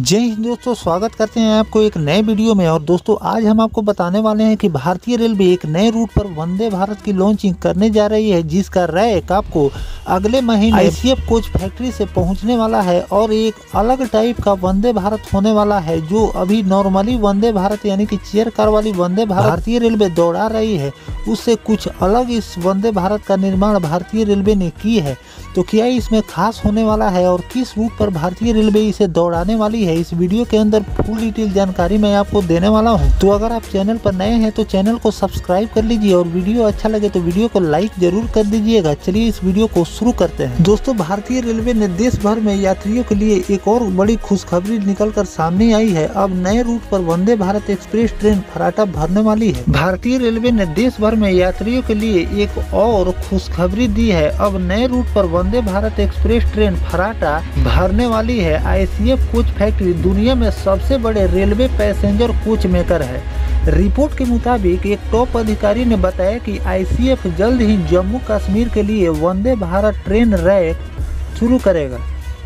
जय हिंद दोस्तों, स्वागत करते हैं आपको एक नए वीडियो में। और दोस्तों आज हम आपको बताने वाले हैं कि भारतीय रेलवे एक नए रूट पर वंदे भारत की लॉन्चिंग करने जा रही है, जिसका रैक आपको अगले महीने आईसीएफ कोच फैक्ट्री से पहुंचने वाला है। और एक अलग टाइप का वंदे भारत होने वाला है, जो अभी नॉर्मली वंदे भारत यानी कि चेयर कार वाली वंदे भारत भारतीय रेलवे दौड़ा रही है, उससे कुछ अलग इस वंदे भारत का निर्माण भारतीय रेलवे ने की है। तो क्या इसमें खास होने वाला है और किस रूट पर भारतीय रेलवे इसे दौड़ाने वाली है, इस वीडियो के अंदर फुल डिटेल जानकारी मैं आपको देने वाला हूं। तो अगर आप चैनल पर नए हैं तो चैनल को सब्सक्राइब कर लीजिए और वीडियो अच्छा लगे तो वीडियो को लाइक जरूर कर दीजिएगा। चलिए इस वीडियो को शुरू करते हैं। दोस्तों भारतीय रेलवे ने देश भर में यात्रियों के लिए एक और बड़ी खुशखबरी निकल कर सामने आई है। अब नए रूट पर वंदे भारत एक्सप्रेस ट्रेन फर्राटा भरने वाली है। भारतीय रेलवे ने देश भर में यात्रियों के लिए एक और खुशखबरी दी है। अब नए रूट पर वंदे भारत एक्सप्रेस ट्रेन फर्राटा भरने वाली है। आईसीएफ कोच फैक्ट्री दुनिया में सबसे बड़े रेलवे पैसेंजर कोच मेकर है। रिपोर्ट के मुताबिक एक टॉप अधिकारी ने बताया कि आईसीएफ जल्द ही जम्मू कश्मीर के लिए वंदे भारत ट्रेन रैक शुरू करेगा।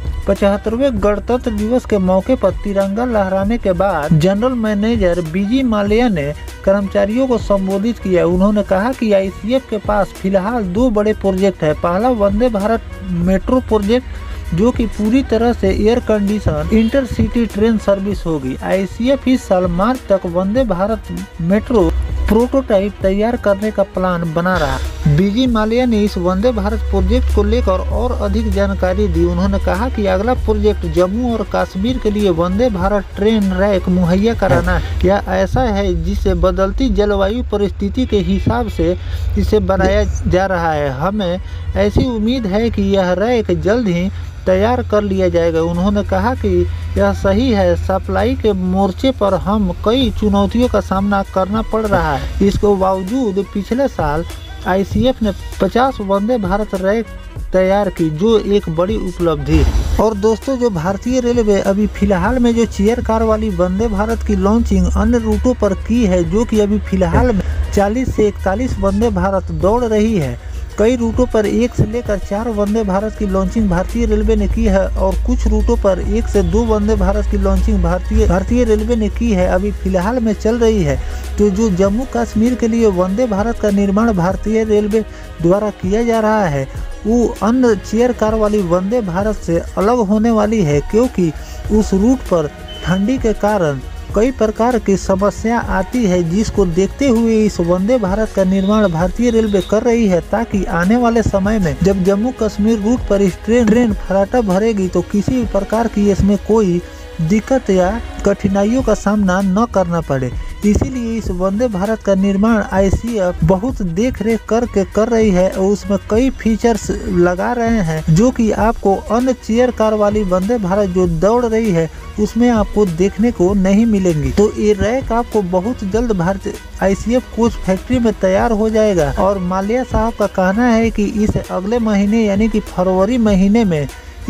75वें गणतंत्र दिवस के मौके पर तिरंगा लहराने के बाद जनरल मैनेजर बीजी माल्या ने कर्मचारियों को संबोधित किया। उन्होंने कहा कि आईसीएफ के पास फिलहाल दो बड़े प्रोजेक्ट है। पहला वंदे भारत मेट्रो प्रोजेक्ट, जो कि पूरी तरह से air condition intercity train service होगी। आईसीएफ इस साल मार्च तक वंदे भारत मेट्रो प्रोटोटाइप तैयार करने का प्लान बना रहा। बीजी माल्या ने इस वंदे भारत प्रोजेक्ट को लेकर और अधिक जानकारी दी। उन्होंने कहा कि अगला प्रोजेक्ट जम्मू और कश्मीर के लिए वंदे भारत ट्रेन रैक मुहैया कराना है। क्या ऐसा है जिसे बदलती जलवायु परिस्थिति के हिसाब से इसे बनाया जा रहा है। हमें ऐसी उम्मीद है कि यह रैक जल्द ही तैयार कर लिया जाएगा। उन्होंने कहा कि यह सही है, सप्लाई के मोर्चे पर हम कई चुनौतियों का सामना करना पड़ रहा है। इसके बावजूद पिछले साल आईसीएफ ने 50 वंदे भारत रैक तैयार की, जो एक बड़ी उपलब्धि है। और दोस्तों जो भारतीय रेलवे अभी फिलहाल में जो चेयर कार वाली वंदे भारत की लॉन्चिंग अन्य रूटों पर की है, जो कि अभी फिलहाल में 40 से 41 वंदे भारत दौड़ रही है। कई रूटों पर 1 से लेकर 4 वंदे भारत की लॉन्चिंग भारतीय रेलवे ने की है और कुछ रूटों पर 1 से 2 वंदे भारत की लॉन्चिंग भारतीय रेलवे ने की है, अभी फिलहाल में चल रही है। तो जो जम्मू कश्मीर के लिए वंदे भारत का निर्माण भारतीय रेलवे द्वारा किया जा रहा है, वो अन्य चेयर कार वाली वंदे भारत से अलग होने वाली है, क्योंकि उस रूट पर ठंडी के कारण कई प्रकार की समस्या आती है, जिसको देखते हुए इस वंदे भारत का निर्माण भारतीय रेलवे कर रही है, ताकि आने वाले समय में जब जम्मू कश्मीर रूट पर इस ट्रेन फर्राटा भरेगी तो किसी भी प्रकार की इसमें कोई दिक्कत या कठिनाइयों का सामना न करना पड़े। इसीलिए इस वंदे भारत का निर्माण आईसीएफ बहुत देख रेख करके कर रही है और उसमें कई फीचर्स लगा रहे हैं, जो कि आपको अन्य चेयर कार वाली वंदे भारत जो दौड़ रही है उसमें आपको देखने को नहीं मिलेंगी। तो ये रैक आपको बहुत जल्द भारतीय आईसीएफ कोच फैक्ट्री में तैयार हो जाएगा। और माल्या साहब का कहना है कि इसे अगले महीने यानी कि फरवरी महीने में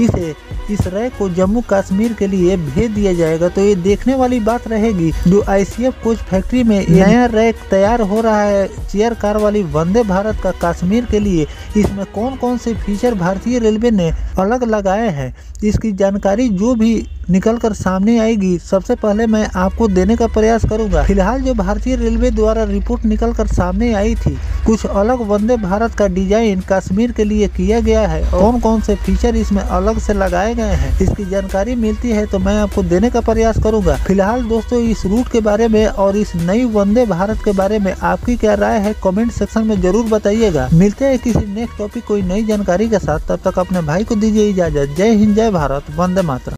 इस रैक को जम्मू कश्मीर के लिए भेज दिया जाएगा। तो ये देखने वाली बात रहेगी, जो आईसीएफ कोच फैक्ट्री में नया रैक तैयार हो रहा है चेयर कार वाली वंदे भारत का कश्मीर के लिए, इसमें कौन कौन से फीचर भारतीय रेलवे ने अलग लगाए हैं, इसकी जानकारी जो भी निकल कर सामने आएगी सबसे पहले मैं आपको देने का प्रयास करूंगा। फिलहाल जो भारतीय रेलवे द्वारा रिपोर्ट निकल कर सामने आई थी, कुछ अलग वंदे भारत का डिजाइन कश्मीर के लिए किया गया है। कौन कौन से फीचर इसमें अलग से लगाए गए हैं, इसकी जानकारी मिलती है तो मैं आपको देने का प्रयास करूंगा। फिलहाल दोस्तों इस रूट के बारे में और इस नई वंदे भारत के बारे में आपकी क्या राय है, कमेंट सेक्शन में जरूर बताइएगा। मिलते हैं किसी नेक्स्ट टॉपिक कोई नई जानकारी के साथ, तब तक अपने भाई को दीजिए इजाजत। जय हिंद, जय भारत, वंदे मातरम।